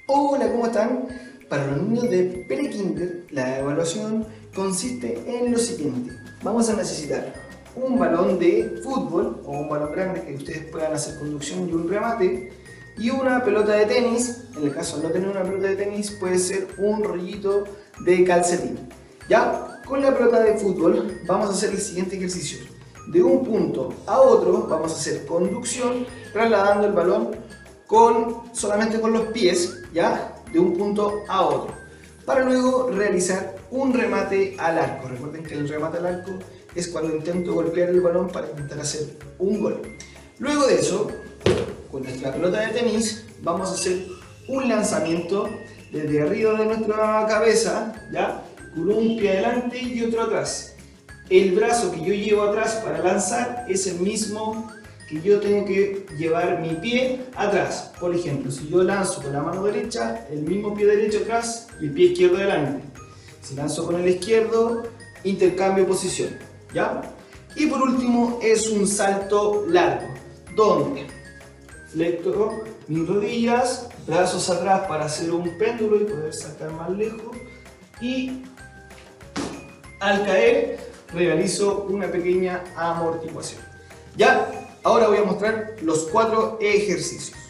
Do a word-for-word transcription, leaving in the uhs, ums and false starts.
Hola, ¿cómo están? Para los niños de pre-kinder, la evaluación consiste en lo siguiente. Vamos a necesitar un balón de fútbol o un balón grande que ustedes puedan hacer conducción y un remate, y una pelota de tenis. En el caso de no tener una pelota de tenis, puede ser un rollito de calcetín. Ya, con la pelota de fútbol vamos a hacer el siguiente ejercicio. De un punto a otro vamos a hacer conducción trasladando el balón con, solamente con los pies, ya, de un punto a otro, para luego realizar un remate al arco. Recuerden que el remate al arco es cuando intento golpear el balón para intentar hacer un gol. Luego de eso, con nuestra pelota de tenis vamos a hacer un lanzamiento desde arriba de nuestra cabeza, ya, con un pie adelante y otro atrás. El brazo que yo llevo atrás para lanzar es el mismo que yo tengo que llevar mi pie atrás. Por ejemplo, si yo lanzo con la mano derecha, el mismo pie derecho atrás y el pie izquierdo adelante. Si lanzo con el izquierdo, intercambio posición, ¿ya? Y por último es un salto largo, donde flecto mis rodillas, brazos atrás para hacer un péndulo y poder saltar más lejos, y al caer realizo una pequeña amortiguación. Ya, ahora voy a mostrar los cuatro ejercicios.